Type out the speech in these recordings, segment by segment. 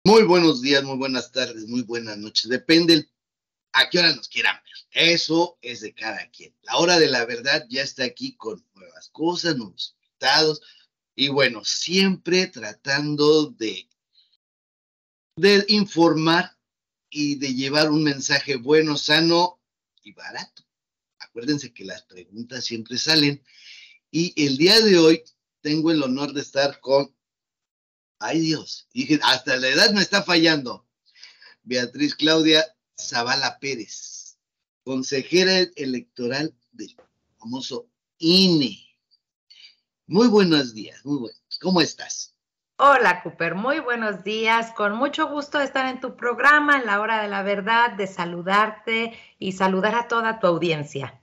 Muy buenos días, muy buenas tardes, muy buenas noches. Depende a qué hora nos quieran ver. Eso es de cada quien. La hora de la verdad ya está aquí con nuevas cosas, nuevos invitados. Y bueno, siempre tratando de informar y de llevar un mensaje bueno, sano y barato. Acuérdense que las preguntas siempre salen. Y el día de hoy tengo el honor de estar con, ay Dios, dije, hasta la edad me está fallando. Beatriz Claudia Zavala Pérez, consejera electoral del famoso INE. Muy buenos días, muy buenos. ¿Cómo estás? Hola, Cooper, muy buenos días. Con mucho gusto de estar en tu programa, en la hora de la verdad, de saludarte y saludar a toda tu audiencia.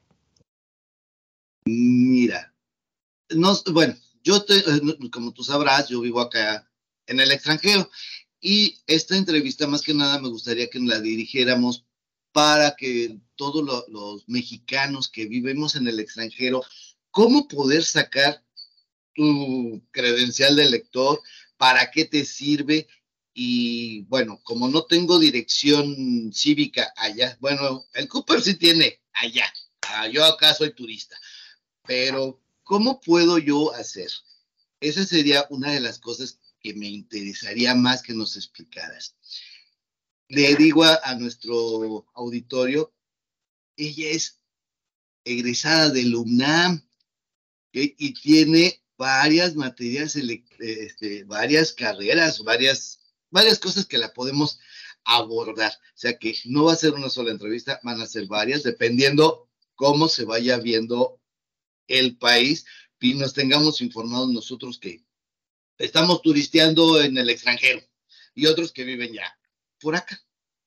Mira, no, bueno, como tú sabrás, yo vivo acá en el extranjero y esta entrevista más que nada me gustaría que la dirigiéramos para que todos los mexicanos que vivimos en el extranjero, cómo poder sacar tu credencial de elector, para qué te sirve. Y bueno, como no tengo dirección cívica allá, bueno, el Cooper sí tiene allá, yo acá soy turista, pero ¿cómo puedo yo hacer? Esa sería una de las cosas que me interesaría más que nos explicaras. Le digo a nuestro auditorio, ella es egresada del UNAM, ¿okay? Y tiene varias materias, varias carreras, varias cosas que la podemos abordar. O sea que no va a ser una sola entrevista, van a ser varias, dependiendo cómo se vaya viendo el país y nos tengamos informados nosotros que estamos turisteando en el extranjero y otros que viven ya por acá.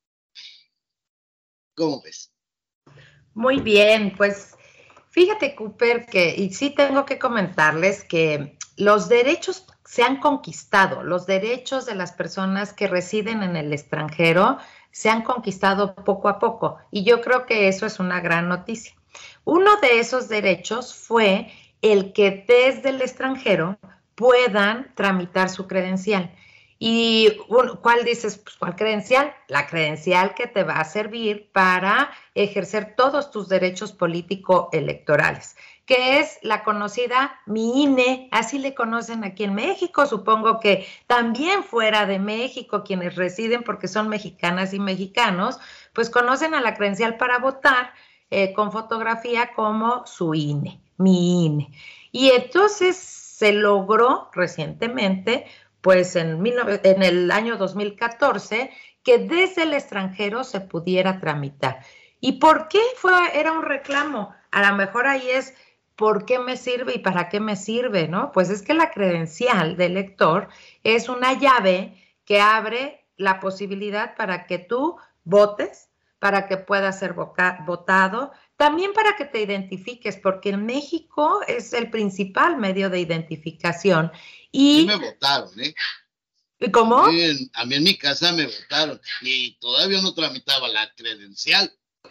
¿Cómo ves? Muy bien, pues fíjate, Cooper, y sí tengo que comentarles que los derechos se han conquistado, los derechos de las personas que residen en el extranjero se han conquistado poco a poco, y yo creo que eso es una gran noticia. Uno de esos derechos fue el que desde el extranjero puedan tramitar su credencial. ¿Y cuál dices? Pues, ¿cuál credencial? La credencial que te va a servir para ejercer todos tus derechos político-electorales, que es la conocida Mi INE, así le conocen aquí en México, supongo que también fuera de México, quienes residen porque son mexicanas y mexicanos, pues conocen a la credencial para votar con fotografía como su INE, Mi INE. Y entonces se logró recientemente, pues en el año 2014, que desde el extranjero se pudiera tramitar. ¿Y por qué era un reclamo? A lo mejor ahí es, ¿por qué me sirve y para qué me sirve? ¿No? Pues es que la credencial de elector es una llave que abre la posibilidad para que tú votes, para que puedas ser votado, también para que te identifiques, porque en México es el principal medio de identificación. A mí me Y votaron, ¿eh? ¿cómo? A mí en mi casa me votaron y todavía no tramitaba la credencial.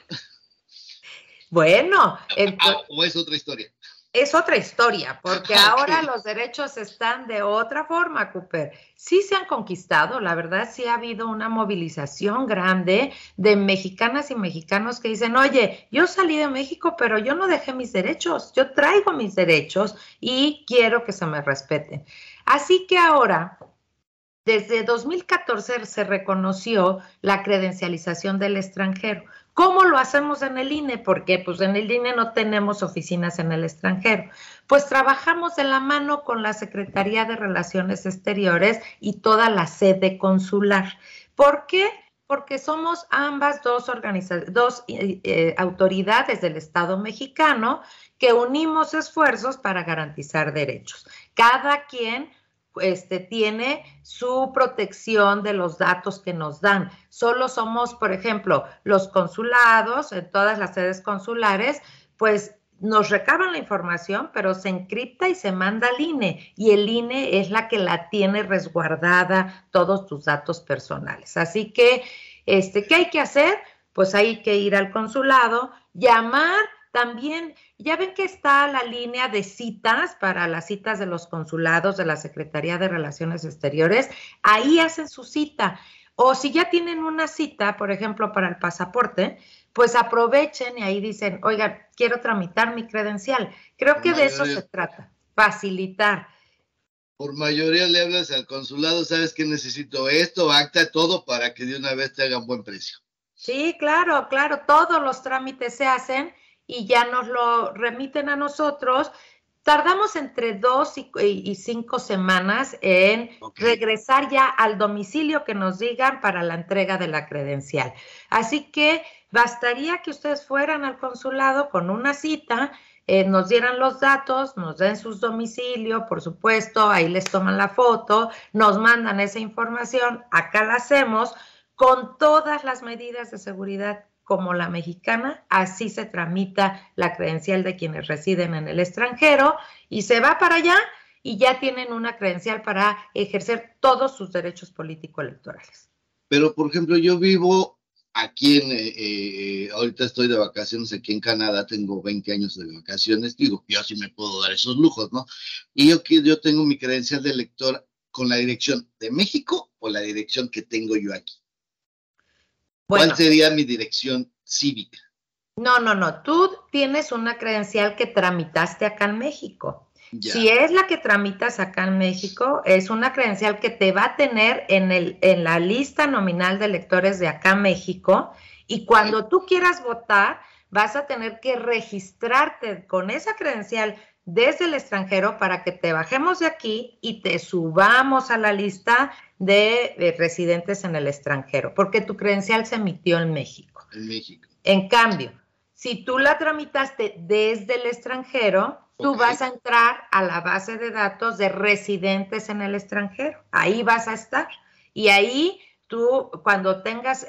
Bueno, O es otra historia. es otra historia, porque ahora Okay. los derechos están de otra forma, Cooper. Sí se han conquistado, la verdad sí ha habido una movilización grande de mexicanas y mexicanos que dicen, oye, yo salí de México, pero yo no dejé mis derechos, yo traigo mis derechos y quiero que se me respeten. Así que ahora, desde 2014 se reconoció la credencialización del extranjero. ¿Cómo lo hacemos en el INE? Porque pues en el INE no tenemos oficinas en el extranjero. Pues trabajamos de la mano con la Secretaría de Relaciones Exteriores y toda la sede consular. ¿Por qué? Porque somos ambas dos autoridades del Estado mexicano que unimos esfuerzos para garantizar derechos. Cada quien tiene su protección de los datos que nos dan. Solo somos, por ejemplo, los consulados, en todas las sedes consulares, pues nos recaban la información, pero se encripta y se manda al INE, y el INE es la que la tiene resguardada todos tus datos personales. Así que, ¿qué hay que hacer? Pues hay que ir al consulado, llamar también, ya ven que está la línea de citas para las citas de los consulados de la Secretaría de Relaciones Exteriores, ahí hacen su cita. O si ya tienen una cita, por ejemplo, para el pasaporte, pues aprovechen y ahí dicen, oiga, quiero tramitar mi credencial. Creo Por que de eso mayoría, se trata, facilitar. por mayoría le hablas al consulado, sabes que necesito esto, acta, todo para que de una vez te hagan buen precio. Sí, claro, claro, todos los trámites se hacen y ya nos lo remiten a nosotros. Tardamos entre 2 y 5 semanas en regresar ya al domicilio que nos digan para la entrega de la credencial. Así que bastaría que ustedes fueran al consulado con una cita, nos dieran los datos, nos den sus domicilios, por supuesto, ahí les toman la foto, nos mandan esa información, acá la hacemos con todas las medidas de seguridad como la mexicana, así se tramita la credencial de quienes residen en el extranjero y se va para allá y ya tienen una credencial para ejercer todos sus derechos político-electorales. Pero, por ejemplo, yo vivo aquí ahorita estoy de vacaciones aquí en Canadá, tengo 20 años de vacaciones, digo, yo sí me puedo dar esos lujos, ¿no? Y yo tengo mi credencial de elector con la dirección de México o la dirección que tengo yo aquí. Bueno, ¿Cuál sería mi dirección cívica? No. Tú tienes una credencial que tramitaste acá en México. Ya. Si es la que tramitas acá en México, es una credencial que te va a tener en la lista nominal de electores de acá en México y cuando tú quieras votar, vas a tener que registrarte con esa credencial desde el extranjero para que te bajemos de aquí y te subamos a la lista de residentes en el extranjero, porque tu credencial se emitió en México. En México. En cambio, si tú la tramitaste desde el extranjero, tú vas a entrar a la base de datos de residentes en el extranjero. Ahí vas a estar. Y ahí tú, cuando tengas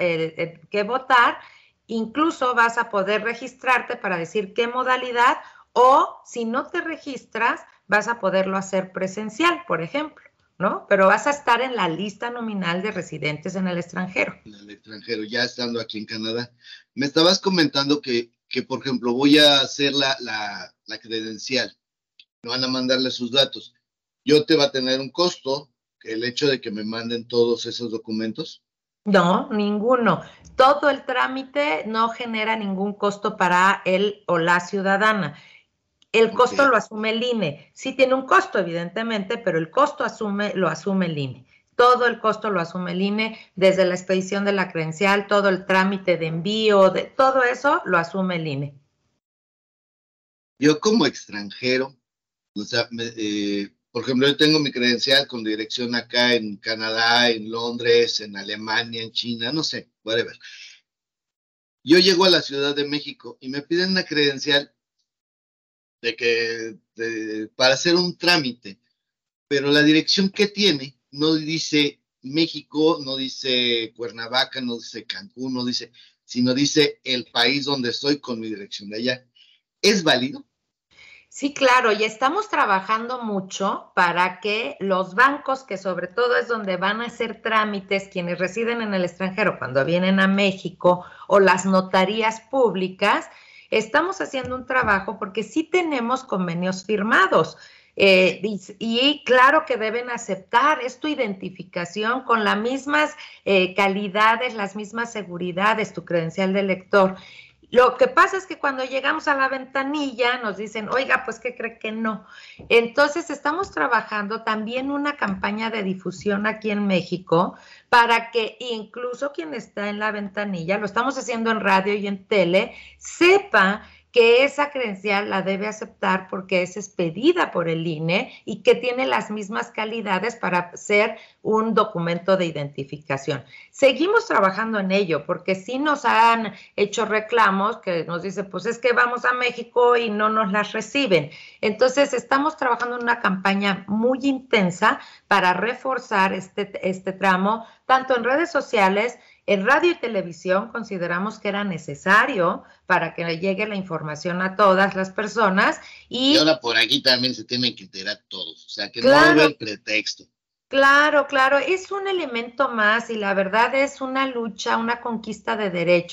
que votar, incluso vas a poder registrarte para decir qué modalidad o si no te registras, vas a poderlo hacer presencial, por ejemplo, ¿no? Pero vas a estar en la lista nominal de residentes en el extranjero. En el extranjero, ya estando aquí en Canadá. Me estabas comentando que por ejemplo, voy a hacer la credencial. Me van a mandarle sus datos. ¿Yo te va a tener un costo el hecho de que me manden todos esos documentos? No, ninguno. Todo el trámite no genera ningún costo para él o la ciudadana. El costo lo asume el INE. Sí tiene un costo, evidentemente, pero el costo lo asume el INE. Todo el costo lo asume el INE, desde la expedición de la credencial, todo el trámite de envío, de todo eso lo asume el INE. Yo como extranjero, o sea, por ejemplo, yo tengo mi credencial con dirección acá en Canadá, en Londres, en Alemania, en China, no sé, whatever. Yo llego a la Ciudad de México y me piden una credencial para hacer un trámite, pero la dirección que tiene no dice México, no dice Cuernavaca, no dice Cancún, no dice, sino dice el país donde estoy con mi dirección de allá. ¿Es válido? Sí, claro, y estamos trabajando mucho para que los bancos, que sobre todo es donde van a hacer trámites quienes residen en el extranjero cuando vienen a México, o las notarías públicas, estamos haciendo un trabajo porque sí tenemos convenios firmados. Y claro que deben aceptar, es tu identificación con las mismas calidades, las mismas seguridades, tu credencial de lector. Lo que pasa es que cuando llegamos a la ventanilla nos dicen, oiga, pues ¿qué cree que no? Entonces estamos trabajando también una campaña de difusión aquí en México para que incluso quien está en la ventanilla, lo estamos haciendo en radio y en tele, sepa que esa credencial la debe aceptar porque es expedida por el INE y que tiene las mismas calidades para ser un documento de identificación. Seguimos trabajando en ello porque sí nos han hecho reclamos que nos dicen, pues es que vamos a México y no nos las reciben. Entonces estamos trabajando en una campaña muy intensa para reforzar este tramo, tanto en redes sociales. En radio y televisión consideramos que era necesario para que llegue la información a todas las personas. Y ahora por aquí también se tienen que enterar todos, o sea que claro, no va a haber pretexto. Claro, claro, es un elemento más y la verdad es una lucha, una conquista de derechos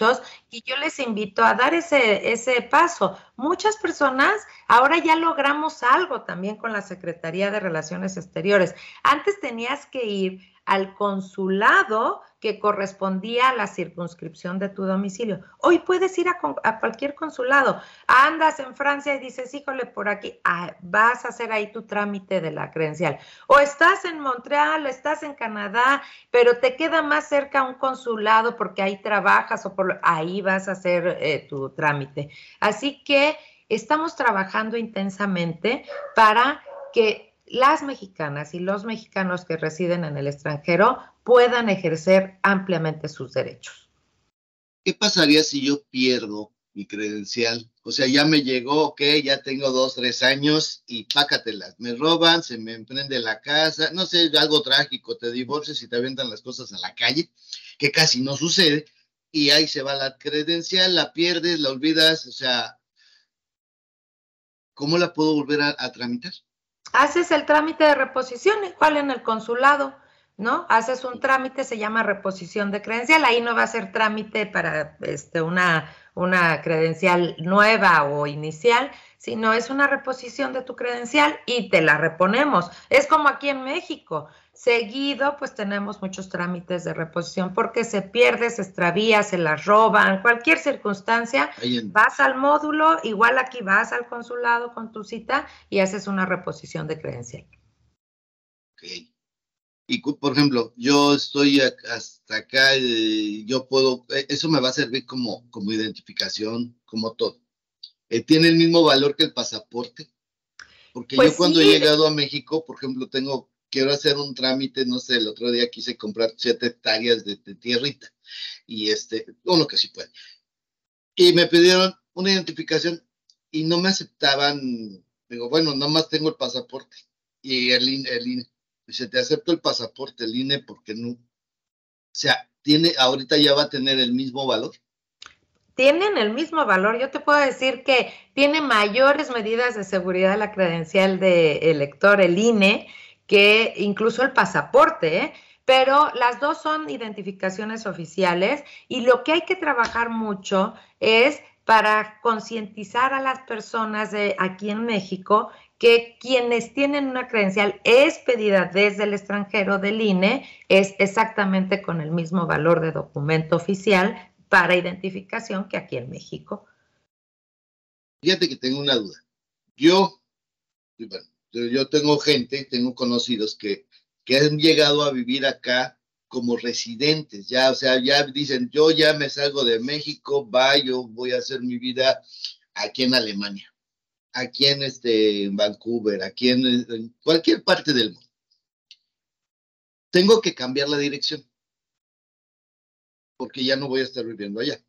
Y yo les invito a dar ese paso. Muchas personas, ahora ya logramos algo también con la Secretaría de Relaciones Exteriores. Antes tenías que ir al consulado que correspondía a la circunscripción de tu domicilio. Hoy puedes ir a cualquier consulado. Andas en Francia y dices, híjole, por aquí, vas a hacer ahí tu trámite de la credencial. O estás en Montreal, o estás en Canadá, pero te queda más cerca un consulado porque ahí trabajas o ahí vas a hacer tu trámite. Así que estamos trabajando intensamente para que las mexicanas y los mexicanos que residen en el extranjero puedan ejercer ampliamente sus derechos. ¿Qué pasaría si yo pierdo mi credencial? O sea, ya me llegó, ok, ya tengo 2, 3 años y pácatelas. Me roban, se me emprende la casa, no sé, algo trágico, te divorcias y te avientan las cosas a la calle, que casi no sucede, y ahí se va la credencial, la pierdes, la olvidas, o sea, ¿cómo la puedo volver a tramitar? Haces el trámite de reposición, igual en el consulado, ¿no? Haces un trámite, se llama reposición de credencial, ahí no va a ser trámite para una credencial nueva o inicial, sino es una reposición de tu credencial y te la reponemos. Es como aquí en México. Seguido, pues tenemos muchos trámites de reposición porque se pierde, se extravía, se las roban, cualquier circunstancia, vas al módulo, igual aquí vas al consulado con tu cita y haces una reposición de credencial. Ok. Y, por ejemplo, yo estoy hasta acá, yo puedo, eso me va a servir como identificación, como todo. ¿Tiene el mismo valor que el pasaporte? Porque pues yo cuando sí, he llegado a México, por ejemplo, quiero hacer un trámite, no sé, el otro día quise comprar 7 hectáreas de tierrita, y uno que sí puede. Y me pidieron una identificación y no me aceptaban. Digo, bueno, nomás tengo el pasaporte y el INE. Dice, te acepto el pasaporte, el INE, porque no. O sea, ahorita ya va a tener el mismo valor. Tienen el mismo valor. Yo te puedo decir que tiene mayores medidas de seguridad la credencial de elector, el INE, que incluso el pasaporte, ¿eh? Pero las dos son identificaciones oficiales y lo que hay que trabajar mucho es para concientizar a las personas de aquí en México que quienes tienen una credencial expedida desde el extranjero del INE es exactamente con el mismo valor de documento oficial para identificación que aquí en México. Fíjate que tengo una duda. Yo tengo tengo conocidos que han llegado a vivir acá como residentes, ya, o sea, ya dicen, yo ya me salgo de México, yo voy a hacer mi vida aquí en Alemania, aquí en Vancouver, aquí en cualquier parte del mundo. Tengo que cambiar la dirección, porque ya no voy a estar viviendo allá.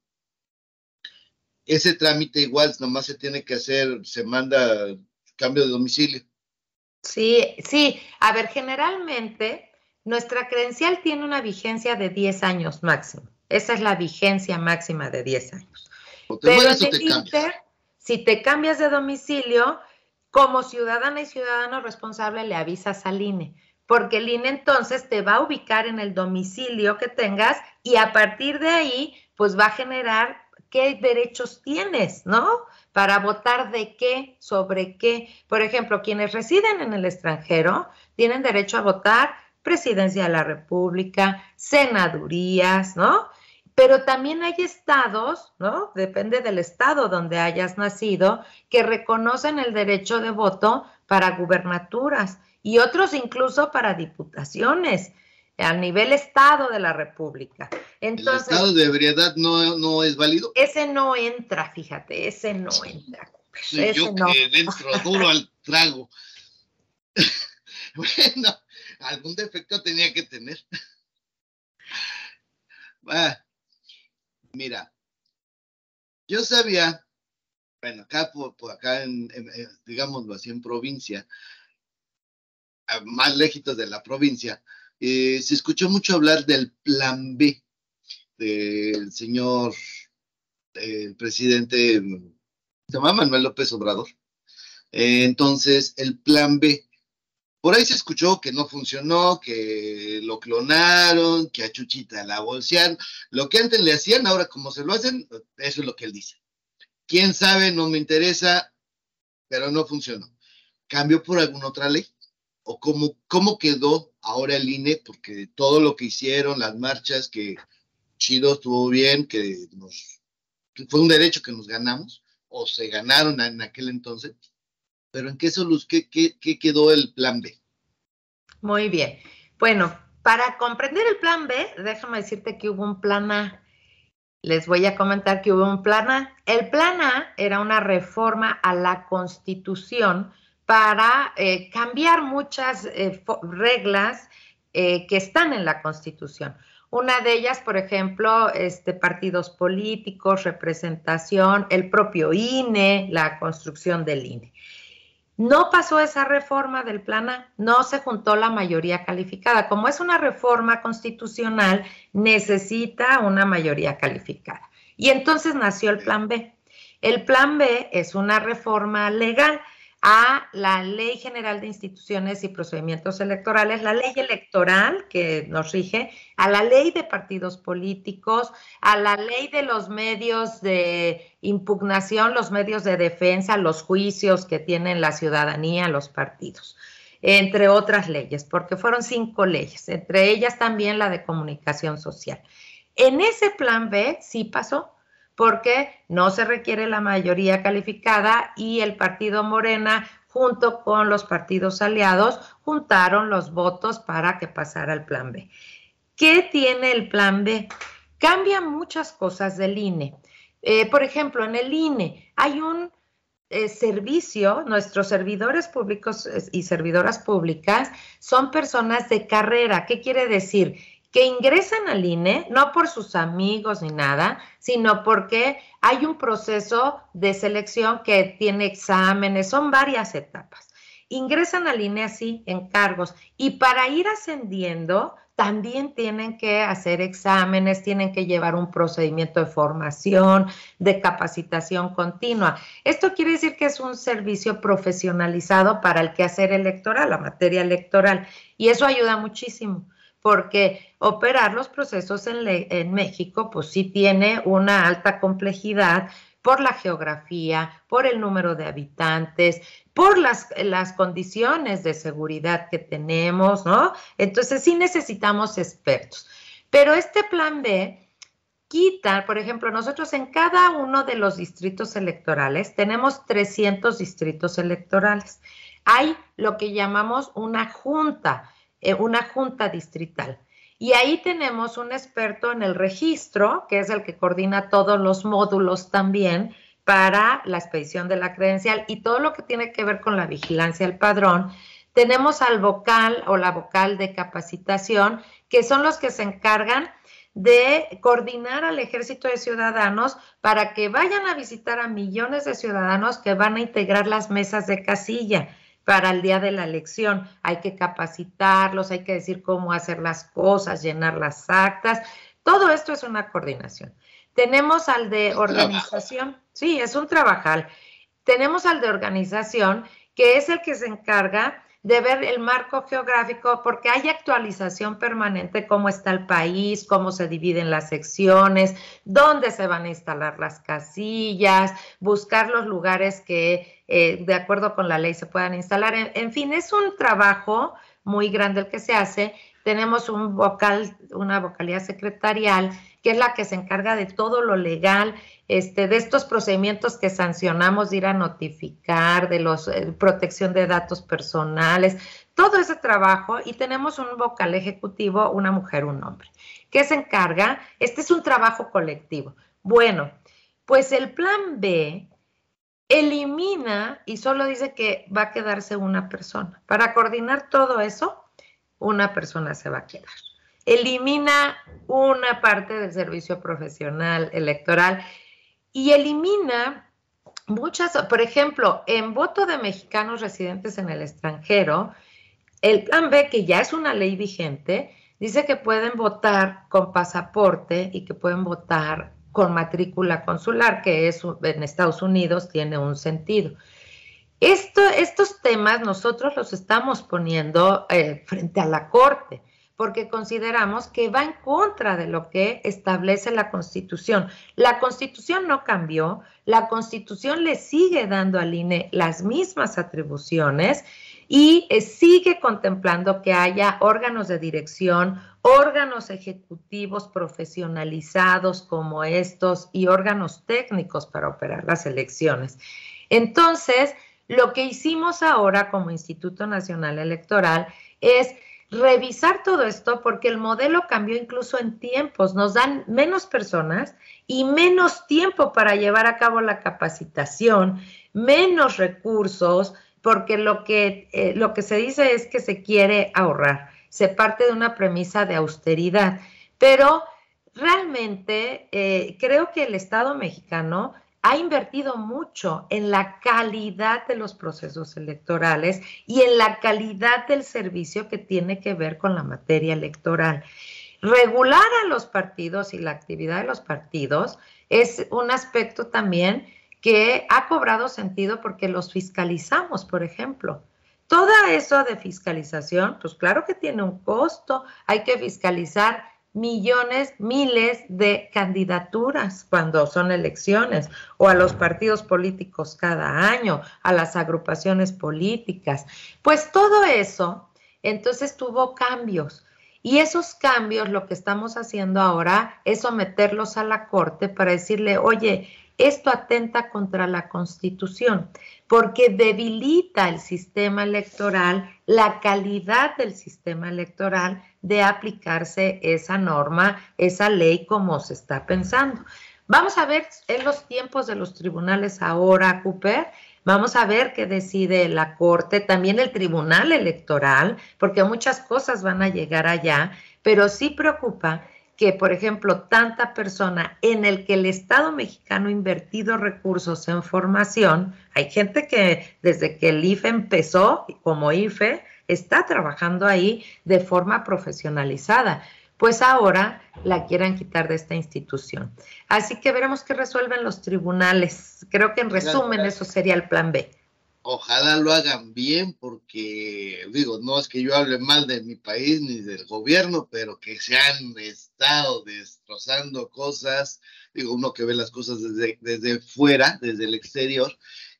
Ese trámite igual, nomás se tiene que hacer, se manda cambio de domicilio. Sí, sí. A ver, generalmente nuestra credencial tiene una vigencia de 10 años máximo. Esa es la vigencia máxima de 10 años. O te Pero mueres en o el te cambias. Inter, si te cambias de domicilio, como ciudadana y ciudadano responsable le avisas al INE, porque el INE entonces te va a ubicar en el domicilio que tengas y a partir de ahí, pues va a generar qué derechos tienes, ¿no? Para votar de qué, sobre qué. Por ejemplo, quienes residen en el extranjero tienen derecho a votar presidencia de la República, senadurías, ¿no? Pero también hay estados, ¿no? Depende del estado donde hayas nacido, que reconocen el derecho de voto para gubernaturas y otros incluso para diputaciones a nivel estado de la República. Entonces, ¿el estado de ebriedad no es válido? Ese no entra, fíjate, ese no entra. Ese yo no. Que dentro duro al trago. Bueno, algún defecto tenía que tener. Mira, yo sabía, bueno, acá por acá, digámoslo así, en provincia, más lejitos de la provincia, se escuchó mucho hablar del plan B del señor presidente, se llama Manuel López Obrador. Entonces, el plan B, Por ahí se escuchó que no funcionó, que lo clonaron, que a Chuchita la bolsearon. Lo que antes le hacían, ahora como se lo hacen, eso es lo que él dice. ¿Quién sabe? No me interesa, pero no funcionó. ¿Cambió por alguna otra ley? ¿O cómo quedó ahora el INE? Porque todo lo que hicieron, las marchas, que chido, estuvo bien, que fue un derecho que nos ganamos, o se ganaron en aquel entonces, pero ¿en qué quedó el plan B? Muy bien. Bueno, para comprender el plan B, déjame decirte que hubo un plan A. Les voy a comentar que hubo un plan A. El plan A era una reforma a la Constitución para cambiar muchas reglas que están en la Constitución. Una de ellas, por ejemplo, partidos políticos, representación, el propio INE, la construcción del INE. No pasó esa reforma del plan A, no se juntó la mayoría calificada. Como es una reforma constitucional, necesita una mayoría calificada. Y entonces nació el plan B. El plan B es una reforma legal a la Ley General de Instituciones y Procedimientos Electorales, la ley electoral que nos rige, a la ley de partidos políticos, a la ley de los medios de impugnación, los medios de defensa, los juicios que tienen la ciudadanía, los partidos, entre otras leyes, porque fueron 5 leyes, entre ellas también la de comunicación social. En ese plan B sí pasó, porque no se requiere la mayoría calificada y el partido Morena, junto con los partidos aliados, juntaron los votos para que pasara el plan B. ¿Qué tiene el plan B? Cambia muchas cosas del INE. Por ejemplo, en el INE hay un servicio, nuestros servidores públicos y servidoras públicas son personas de carrera. ¿Qué quiere decir? Que ingresan al INE, no por sus amigos ni nada, sino porque hay un proceso de selección que tiene exámenes, son varias etapas. Ingresan al INE así, en cargos, y para ir ascendiendo también tienen que hacer exámenes, tienen que llevar un procedimiento de formación, de capacitación continua. Esto quiere decir que es un servicio profesionalizado para el quehacer electoral, la materia electoral, y eso ayuda muchísimo, porque operar los procesos en México, pues sí tiene una alta complejidad por la geografía, por el número de habitantes, por las condiciones de seguridad que tenemos, ¿no? Entonces sí necesitamos expertos. Pero este plan B quita, por ejemplo, nosotros en cada uno de los distritos electorales tenemos 300 distritos electorales. Hay lo que llamamos una junta distrital. Y ahí tenemos un experto en el registro, que es el que coordina todos los módulos también para la expedición de la credencial y todo lo que tiene que ver con la vigilancia del padrón. Tenemos al vocal o la vocal de capacitación, que son los que se encargan de coordinar al ejército de ciudadanos para que vayan a visitar a millones de ciudadanos que van a integrar las mesas de casilla para el día de la elección. Hay que capacitarlos, hay que decir cómo hacer las cosas, llenar las actas. Todo esto es una coordinación. Tenemos al de organización. Sí, es un trabajal. Tenemos al de organización, que es el que se encarga de ver el marco geográfico, porque hay actualización permanente, cómo está el país, cómo se dividen las secciones, dónde se van a instalar las casillas, buscar los lugares que de acuerdo con la ley se puedan instalar. En fin, es un trabajo muy grande el que se hace. Tenemos una vocalía secretarial, que es la que se encarga de todo lo legal, de estos procedimientos que sancionamos, de ir a notificar, de protección de datos personales, todo ese trabajo. Y tenemos un vocal ejecutivo, una mujer, un hombre, que se encarga. Este es un trabajo colectivo. Bueno, pues el plan B elimina y solo dice que va a quedarse una persona. Para coordinar todo eso, una persona se va a quedar. Elimina una parte del servicio profesional electoral y elimina muchas, por ejemplo, en voto de mexicanos residentes en el extranjero, el plan B, que ya es una ley vigente, dice que pueden votar con pasaporte y que pueden votar con matrícula consular, que es en Estados Unidos tiene un sentido. Estos temas nosotros los estamos poniendo frente a la Corte, porque consideramos que va en contra de lo que establece la Constitución. La Constitución no cambió, la Constitución le sigue dando al INE las mismas atribuciones y sigue contemplando que haya órganos de dirección, órganos ejecutivos profesionalizados como estos y órganos técnicos para operar las elecciones. Entonces, lo que hicimos ahora como Instituto Nacional Electoral es revisar todo esto porque el modelo cambió incluso en tiempos. Nos dan menos personas y menos tiempo para llevar a cabo la capacitación, menos recursos, porque lo que se dice es que se quiere ahorrar. Se parte de una premisa de austeridad. Pero realmente creo que el Estado mexicano ha invertido mucho en la calidad de los procesos electorales y en la calidad del servicio que tiene que ver con la materia electoral. Regular a los partidos y la actividad de los partidos es un aspecto también que ha cobrado sentido porque los fiscalizamos, por ejemplo. Todo eso de fiscalización, pues claro que tiene un costo, hay que fiscalizar millones, miles de candidaturas cuando son elecciones, o a los partidos políticos cada año, a las agrupaciones políticas. Pues todo eso, entonces tuvo cambios. Y esos cambios, lo que estamos haciendo ahora es someterlos a la Corte para decirle, oye, esto atenta contra la Constitución, porque debilita el sistema electoral, la calidad del sistema electoral de aplicarse esa norma, esa ley como se está pensando. Vamos a ver en los tiempos de los tribunales ahora, Cooper, vamos a ver qué decide la Corte, también el Tribunal Electoral, porque muchas cosas van a llegar allá, pero sí preocupa que, por ejemplo, tanta persona en el que el Estado mexicano ha invertido recursos en formación, hay gente que desde que el IFE empezó como IFE, está trabajando ahí de forma profesionalizada, pues ahora la quieran quitar de esta institución. Así que veremos qué resuelven los tribunales. Creo que en resumen eso sería el plan B. Ojalá lo hagan bien porque, digo, no es que yo hable mal de mi país ni del gobierno, pero que se han estado destrozando cosas, digo, uno que ve las cosas desde fuera, desde el exterior,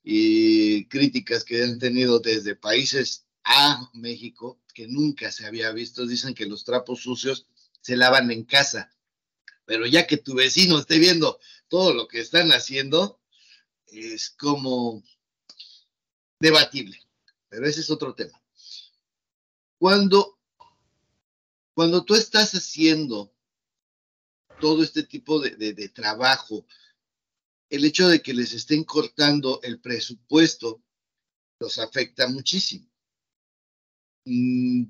y críticas que han tenido desde países a México, que nunca se había visto. Dicen que los trapos sucios se lavan en casa, pero ya que tu vecino esté viendo todo lo que están haciendo, es como debatible, pero ese es otro tema. Cuando tú estás haciendo todo este tipo de trabajo, el hecho de que les estén cortando el presupuesto los afecta muchísimo. Y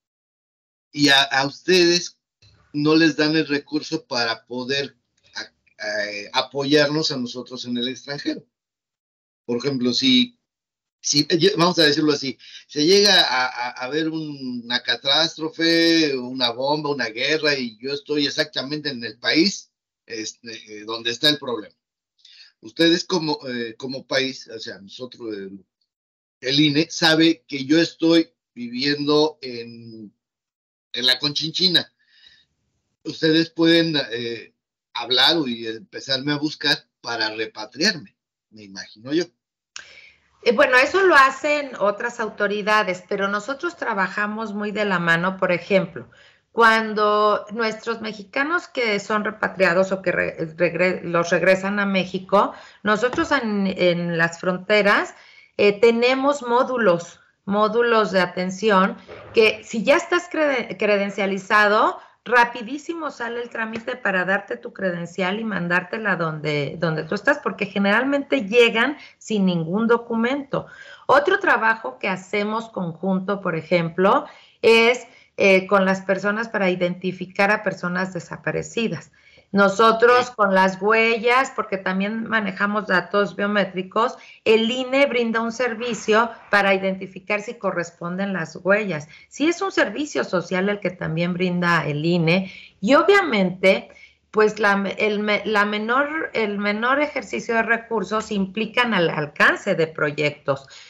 a ustedes no les dan el recurso para poder apoyarnos a nosotros en el extranjero. Por ejemplo, si vamos a decirlo así, se llega a ver una catástrofe, una bomba, una guerra, y yo estoy exactamente en el país donde está el problema. Ustedes como país, o sea, nosotros, el INE, sabe que yo estoy viviendo en la Conchinchina. Ustedes pueden hablar y empezarme a buscar para repatriarme, me imagino yo. Bueno, eso lo hacen otras autoridades, pero nosotros trabajamos muy de la mano. Por ejemplo, cuando nuestros mexicanos que son repatriados o que los regresan a México, nosotros en las fronteras tenemos módulos de atención que si ya estás credencializado, rapidísimo sale el trámite para darte tu credencial y mandártela donde tú estás, porque generalmente llegan sin ningún documento. Otro trabajo que hacemos conjunto, por ejemplo, es con las personas para identificar a personas desaparecidas. Nosotros con las huellas, porque también manejamos datos biométricos, el INE brinda un servicio para identificar si corresponden las huellas. Sí, es un servicio social el que también brinda el INE y obviamente pues el menor ejercicio de recursos implican al alcance de proyectos.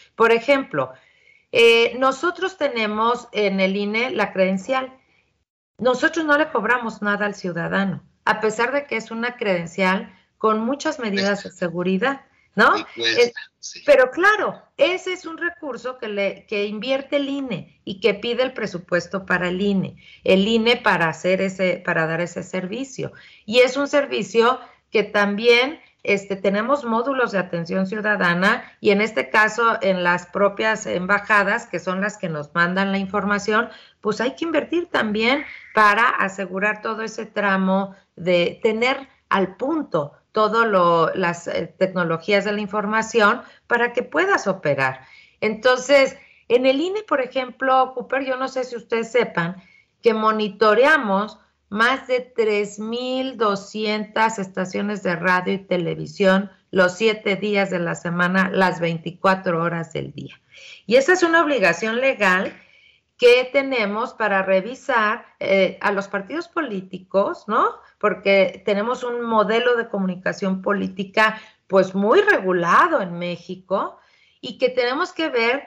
Por ejemplo, nosotros tenemos en el INE la credencial. Nosotros no le cobramos nada al ciudadano, a pesar de que es una credencial con muchas medidas de seguridad, ¿no? Y cuesta, sí. Pero claro, ese es un recurso que invierte el INE y que pide el presupuesto para el INE para dar ese servicio. Y es un servicio que también tenemos módulos de atención ciudadana y en este caso en las propias embajadas, que son las que nos mandan la información, pues hay que invertir también para asegurar todo ese tramo de tener al punto todas las tecnologías de la información para que puedas operar. Entonces, en el INE, por ejemplo, Cooper, yo no sé si ustedes sepan que monitoreamos más de 3,200 estaciones de radio y televisión los 7 días de la semana, las 24 horas del día. Y esa es una obligación legal que tenemos para revisar a los partidos políticos, ¿no? Porque tenemos un modelo de comunicación política pues muy regulado en México y que tenemos que ver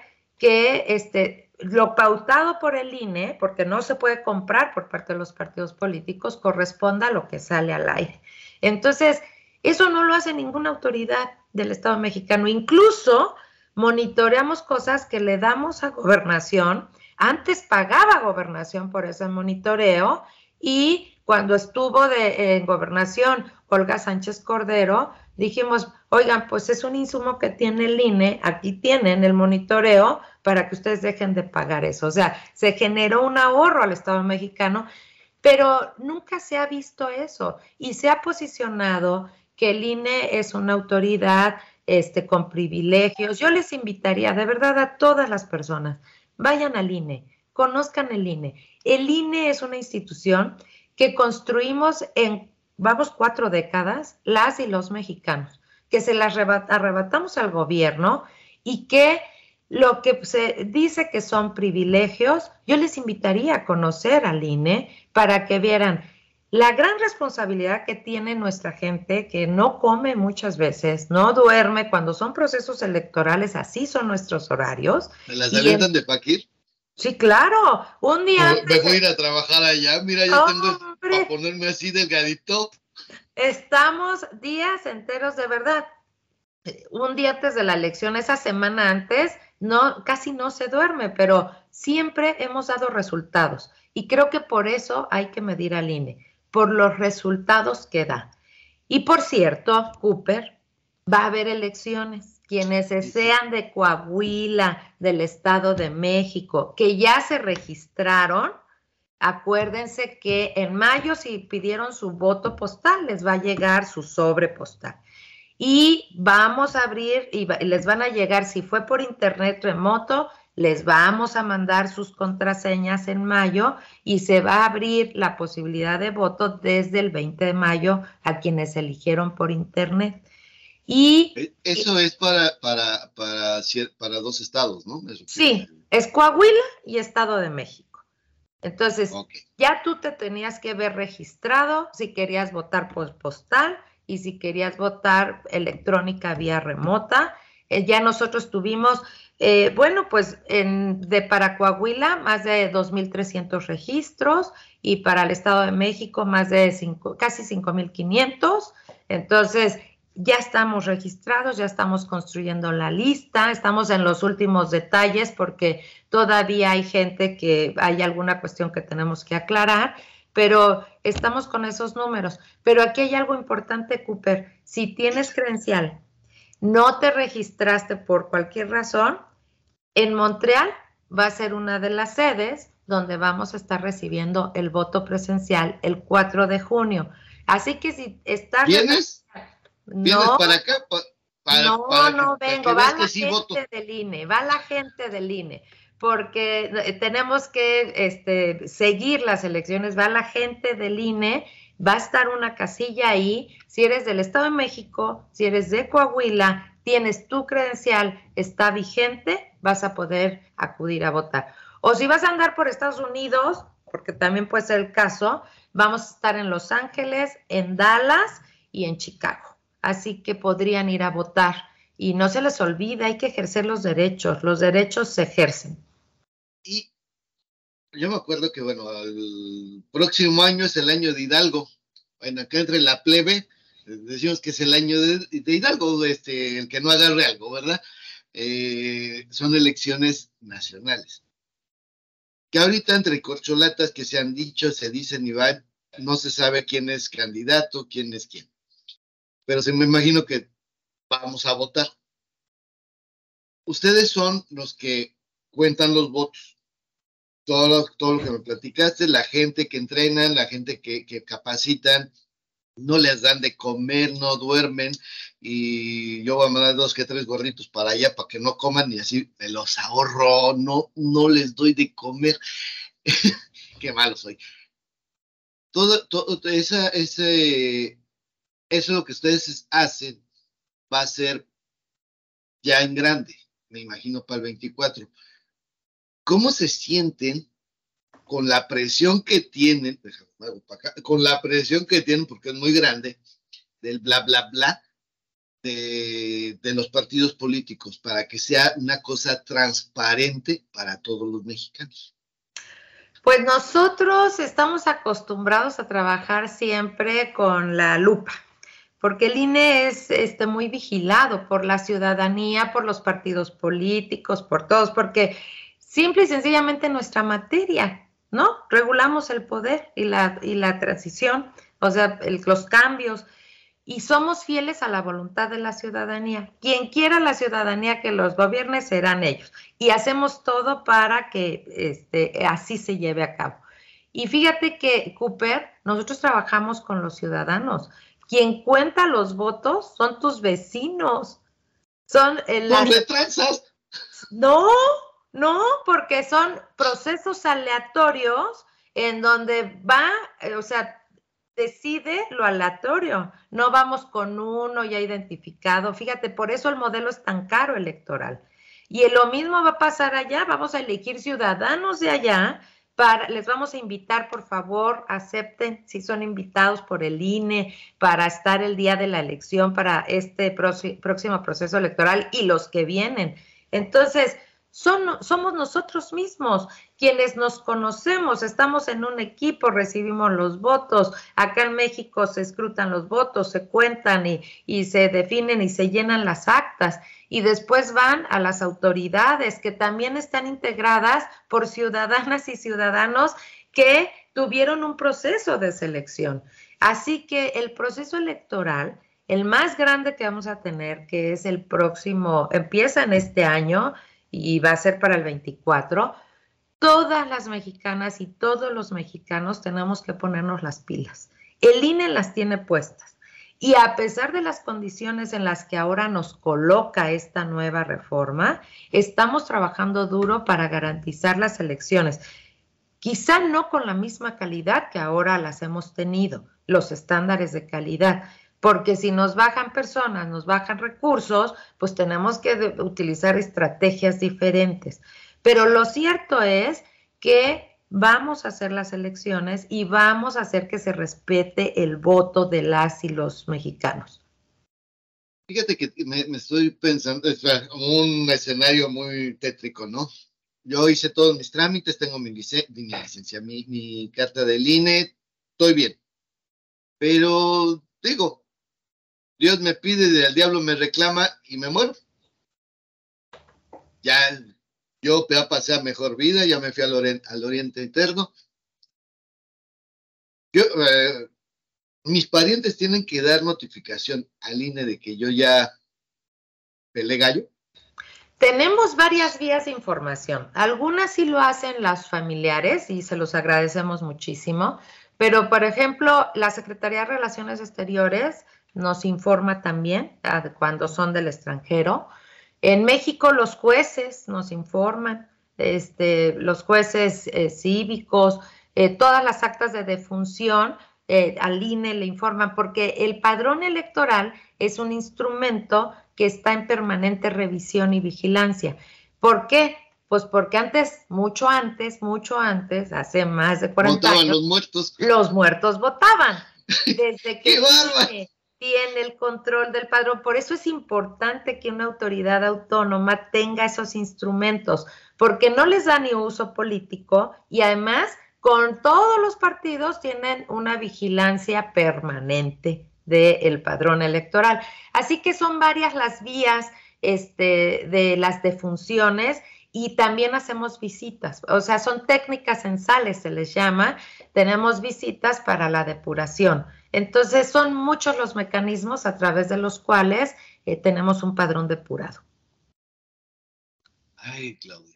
que lo pautado por el INE, porque no se puede comprar por parte de los partidos políticos, corresponda a lo que sale al aire. Entonces, eso no lo hace ninguna autoridad del Estado mexicano. Incluso monitoreamos cosas que le damos a Gobernación. Antes pagaba Gobernación por ese monitoreo y cuando estuvo en Gobernación Olga Sánchez Cordero, dijimos, oigan, pues es un insumo que tiene el INE, aquí tienen el monitoreo para que ustedes dejen de pagar eso. O sea, se generó un ahorro al Estado mexicano, pero nunca se ha visto eso y se ha posicionado que el INE es una autoridad con privilegios. Yo les invitaría de verdad a todas las personas, vayan al INE, conozcan el INE. El INE es una institución que construimos vamos 4 décadas, las y los mexicanos, que se las arrebatamos al gobierno y que lo que se dice que son privilegios, yo les invitaría a conocer al INE para que vieran la gran responsabilidad que tiene nuestra gente, que no come muchas veces, no duerme cuando son procesos electorales, así son nuestros horarios. ¿Me las avientan de Paquir? Sí, claro. Un día antes. Me voy a ir a trabajar allá. Mira, yo tengo para ponerme así delgadito. Estamos días enteros de verdad. Un día antes de la elección, esa semana antes, casi no se duerme, pero siempre hemos dado resultados. Y creo que por eso hay que medir al INE, por los resultados que da. Y por cierto, Cooper, va a haber elecciones. Quienes sean de Coahuila, del Estado de México, que ya se registraron, acuérdense que en mayo, si pidieron su voto postal, les va a llegar su sobre postal. Y vamos a abrir, y les van a llegar, si fue por internet remoto, les vamos a mandar sus contraseñas en mayo y se va a abrir la posibilidad de voto desde el 20 de mayo a quienes eligieron por internet. Y eso es para 2 estados, ¿no? Sí, es Coahuila y Estado de México. Entonces, ya tú te tenías que ver registrado si querías votar por postal y si querías votar electrónica vía remota. Ya nosotros tuvimos, para Coahuila más de 2,300 registros y para el Estado de México más de casi 5,500. Entonces, ya estamos registrados, ya estamos construyendo la lista, estamos en los últimos detalles porque todavía hay gente que hay alguna cuestión que tenemos que aclarar, pero estamos con esos números. Pero aquí hay algo importante, Cooper. Si tienes credencial, no te registraste por cualquier razón, en Montreal va a ser una de las sedes donde vamos a estar recibiendo el voto presencial el 4 de junio. Así que si estás... ¿Vienes? ¿Vienes para acá? No vengo, va la gente del INE, va la gente del INE, porque tenemos que seguir las elecciones, va la gente del INE, va a estar una casilla ahí, si eres del Estado de México, si eres de Coahuila, tienes tu credencial, está vigente, vas a poder acudir a votar. O si vas a andar por Estados Unidos, porque también puede ser el caso, vamos a estar en Los Ángeles, en Dallas y en Chicago. Así que podrían ir a votar y no se les olvida, hay que ejercer los derechos se ejercen. Y yo me acuerdo que, bueno, el próximo año es el año de Hidalgo. Bueno, acá entre la plebe, decimos que es el año de Hidalgo, el que no agarre algo, ¿verdad? Son elecciones nacionales. Que ahorita entre corcholatas que se han dicho, se dicen y van, no se sabe quién es candidato, quién es quién. Pero se me imagino que vamos a votar. Ustedes son los que cuentan los votos. Todo lo que me platicaste, la gente que entrenan, la gente que capacitan, no les dan de comer, no duermen, y yo voy a mandar 2 que 3 gorritos para allá para que no coman y así me los ahorro, no les doy de comer. Qué malo soy. Todo eso es lo que ustedes hacen, va a ser ya en grande, me imagino para el 24. ¿Cómo se sienten con la presión que tienen, porque es muy grande, del bla, bla, bla, de los partidos políticos, para que sea una cosa transparente para todos los mexicanos? Pues nosotros estamos acostumbrados a trabajar siempre con la lupa, porque el INE es muy vigilado por la ciudadanía, por los partidos políticos, por todos, porque simple y sencillamente nuestra materia, ¿no? Regulamos el poder y la transición, o sea, los cambios, y somos fieles a la voluntad de la ciudadanía. Quien quiera la ciudadanía que los gobierne serán ellos. Y hacemos todo para que así se lleve a cabo. Y fíjate que, Cooper, nosotros trabajamos con los ciudadanos. Quien cuenta los votos son tus vecinos. Son ¿Dónde tranzas? No, porque son procesos aleatorios en donde va, o sea, decide lo aleatorio. No vamos con uno ya identificado. Fíjate, por eso el modelo es tan caro electoral. Y lo mismo va a pasar allá. Vamos a elegir ciudadanos de allá. Les vamos a invitar, por favor, acepten si son invitados por el INE para estar el día de la elección para este próximo proceso electoral y los que vienen. Entonces, somos nosotros mismos quienes nos conocemos, estamos en un equipo, recibimos los votos, acá en México se escrutan los votos, se cuentan y se definen y se llenan las actas y después van a las autoridades que también están integradas por ciudadanas y ciudadanos que tuvieron un proceso de selección. Así que el proceso electoral, el más grande que vamos a tener, que es el próximo, empieza en este año, y va a ser para el 24, todas las mexicanas y todos los mexicanos tenemos que ponernos las pilas. El INE las tiene puestas. Y a pesar de las condiciones en las que ahora nos coloca esta nueva reforma, estamos trabajando duro para garantizar las elecciones. Quizá no con la misma calidad que ahora las hemos tenido, los estándares de calidad, porque si nos bajan personas, nos bajan recursos, pues tenemos que utilizar estrategias diferentes. Pero lo cierto es que vamos a hacer las elecciones y vamos a hacer que se respete el voto de las y los mexicanos. Fíjate que me estoy pensando, es un escenario muy tétrico, ¿no? Yo hice todos mis trámites, tengo mi licencia, mi carta del INE, estoy bien. Pero, digo, Dios me pide, el diablo me reclama y me muero. Ya, yo voy a pasar mejor vida, ya me fui al oriente eterno. Mis parientes tienen que dar notificación al INE de que yo ya pelé gallo. Tenemos varias vías de información. Algunas sí lo hacen las familiares y se los agradecemos muchísimo. Pero, por ejemplo, la Secretaría de Relaciones Exteriores nos informa también cuando son del extranjero. En México los jueces nos informan, los jueces cívicos, todas las actas de defunción al INE le informan, porque el padrón electoral es un instrumento que está en permanente revisión y vigilancia. ¿Por qué? Pues porque antes, mucho antes, hace más de 40 años, los muertos. Los muertos votaban. Desde que ¡Qué bárbaro! tiene el control del padrón. Por eso es importante que una autoridad autónoma tenga esos instrumentos, porque no les da ni uso político y además con todos los partidos tienen una vigilancia permanente del padrón electoral. Así que son varias las vías de las defunciones y también hacemos visitas, o sea, son técnicas censales, se les llama, tenemos visitas para la depuración. Entonces, son muchos los mecanismos a través de los cuales tenemos un padrón depurado. Ay, Claudia,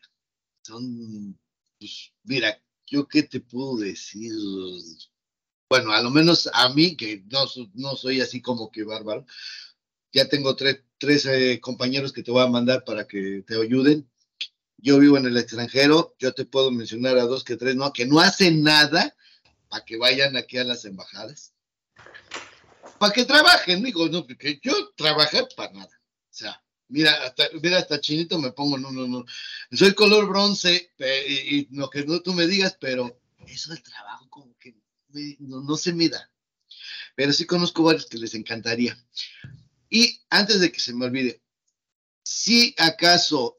pues, mira, ¿yo qué te puedo decir? Bueno, a lo menos a mí, que no soy así como que bárbaro, ya tengo tres compañeros que te voy a mandar para que te ayuden. Yo vivo en el extranjero, yo te puedo mencionar a 2 que 3, ¿no? Que no hacen nada para que vayan aquí a las embajadas. Para que trabajen, digo, no, porque yo trabajé para nada. O sea, mira, hasta chinito me pongo, no. Soy color bronce, y lo que no tú me digas, pero eso del trabajo como que no se me da. Pero sí conozco varios que les encantaría. Y antes de que se me olvide, si acaso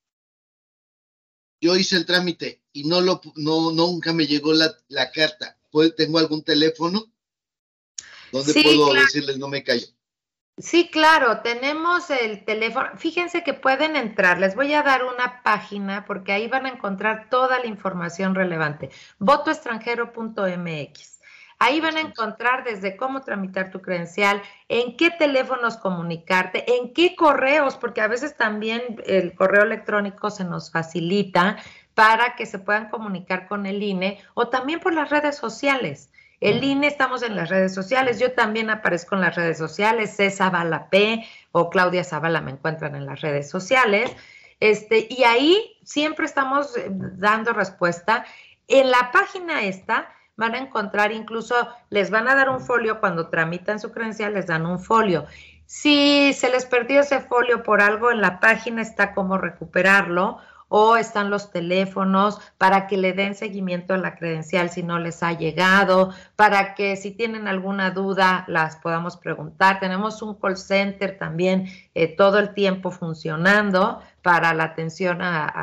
yo hice el trámite y nunca me llegó la carta, ¿tengo algún teléfono donde sí, puedo claro. decirles no me callo? Sí, claro, tenemos el teléfono. Fíjense que pueden entrar. Les voy a dar una página porque ahí van a encontrar toda la información relevante. votoextranjero.mx. Ahí van a encontrar desde cómo tramitar tu credencial, en qué teléfonos comunicarte, en qué correos, porque a veces también el correo electrónico se nos facilita para que se puedan comunicar con el INE o también por las redes sociales. El INE, estamos en las redes sociales, yo también aparezco en las redes sociales, C. Zavala P. o Claudia Zavala me encuentran en las redes sociales, y ahí siempre estamos dando respuesta. En la página esta van a encontrar, incluso les van a dar un folio cuando tramitan su credencial, les dan un folio. Si se les perdió ese folio por algo, en la página está cómo recuperarlo, o están los teléfonos para que le den seguimiento a la credencial si no les ha llegado, para que si tienen alguna duda las podamos preguntar. Tenemos un call center también todo el tiempo funcionando para la atención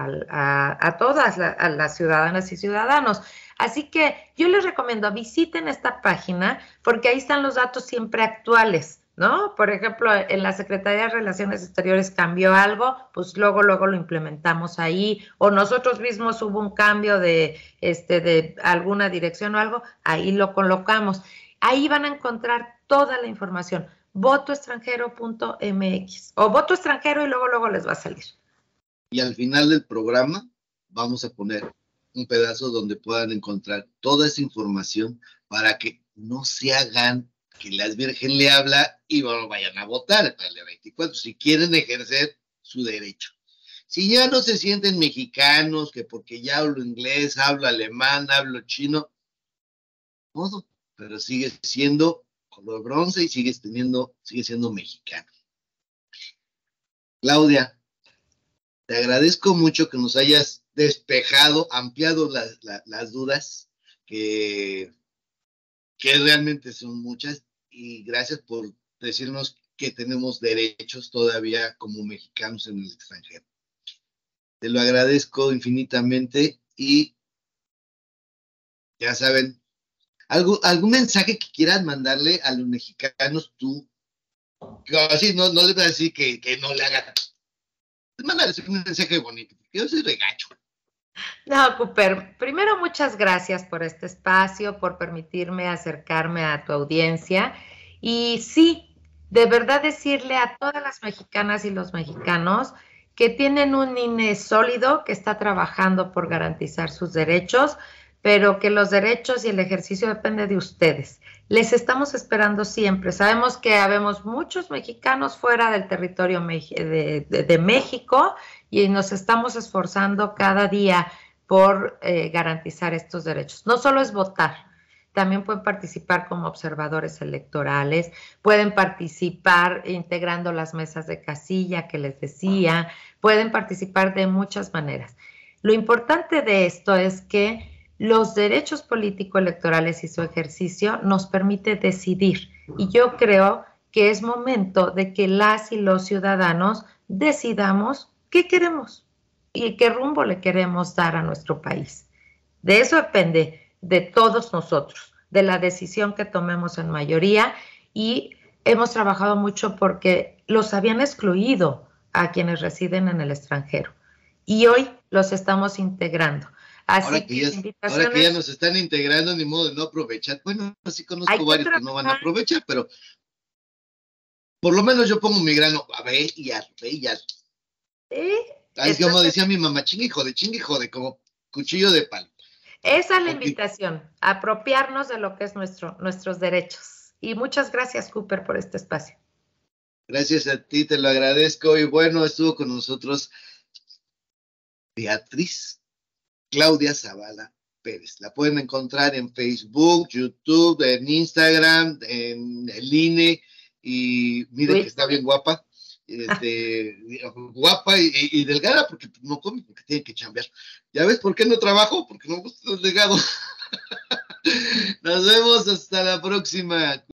a todas las ciudadanas y ciudadanos. Así que yo les recomiendo, visiten esta página porque ahí están los datos siempre actuales, ¿no? Por ejemplo, en la Secretaría de Relaciones Exteriores cambió algo, pues luego lo implementamos ahí, o nosotros mismos hubo un cambio de alguna dirección o algo, ahí lo colocamos. Ahí van a encontrar toda la información, votoextranjero.mx o voto extranjero y luego les va a salir. Y al final del programa vamos a poner un pedazo donde puedan encontrar toda esa información para que no se hagan que las Virgen le habla y bueno, vayan a votar para el 24, si quieren ejercer su derecho. Si ya no se sienten mexicanos, que porque ya hablo inglés, hablo alemán, hablo chino, todo, pero sigue siendo color bronce y sigue siendo mexicano. Claudia, te agradezco mucho que nos hayas despejado, ampliado las dudas, que realmente son muchas, y gracias por decirnos que tenemos derechos todavía como mexicanos en el extranjero. Te lo agradezco infinitamente y ya saben, ¿algún mensaje que quieras mandarle a los mexicanos tú? Así no les voy a decir que no le hagan. Mándales un mensaje bonito, porque yo soy regacho. No, Cooper, primero muchas gracias por este espacio, por permitirme acercarme a tu audiencia y sí, de verdad decirle a todas las mexicanas y los mexicanos que tienen un INE sólido que está trabajando por garantizar sus derechos, pero que los derechos y el ejercicio depende de ustedes. Les estamos esperando siempre. Sabemos que habemos muchos mexicanos fuera del territorio de México y nos estamos esforzando cada día por garantizar estos derechos. No solo es votar, también pueden participar como observadores electorales, pueden participar integrando las mesas de casilla que les decía, pueden participar de muchas maneras. Lo importante de esto es que los derechos político-electorales y su ejercicio nos permite decidir. Y yo creo que es momento de que las y los ciudadanos decidamos qué queremos y qué rumbo le queremos dar a nuestro país. De eso depende de todos nosotros, de la decisión que tomemos en mayoría, y hemos trabajado mucho porque los habían excluido a quienes residen en el extranjero y hoy los estamos integrando. Así ahora que ya nos están integrando, ni modo de no aprovechar. Bueno, así conozco varios que no van a aprovechar, pero por lo menos yo pongo mi grano, a ver y ya, ve y ya. Así como decía mi mamá, chingue jode, como cuchillo de palo. Esa es la invitación, apropiarnos de lo que es nuestros derechos. Y muchas gracias, Cooper, por este espacio. Gracias a ti, te lo agradezco. Y bueno, estuvo con nosotros Beatriz Claudia Zavala Pérez. La pueden encontrar en Facebook, YouTube, en Instagram, en el INE. Y mire que está bien guapa. Guapa y delgada, porque no come, porque tiene que chambear. ¿Ya ves por qué no trabajo? Porque no me gusta el delgado. Nos vemos hasta la próxima.